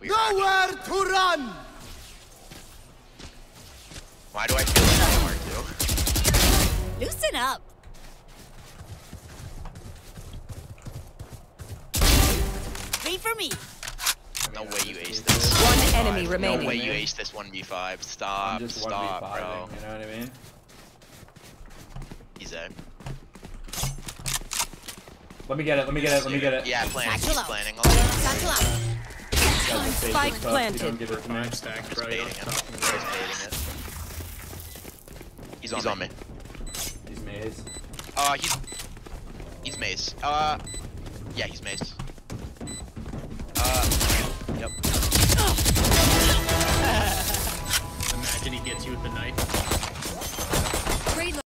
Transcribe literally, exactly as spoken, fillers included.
your Nowhere to run! Why do I feel like I am too? Loosen up. Wait for me. No way you ace this. One enemy No remaining. way you ace this one v five. Stop, I'm just stop, one v five, bro. you know what I mean? He's a. Let me get it, let me get it, let me get it. Yeah, planning, Satchel he's out. planning. Satchel out. Guys, just bait Spike this stuff, planted. you don't give it to me. Five stack, Just bro. baiting You're it. talking Just about baiting it. He's on, he's on me. He's maze. Uh, he's... He's mace. Uh... Yeah, he's mace. Uh... Yep. Imagine he gets you with the knife.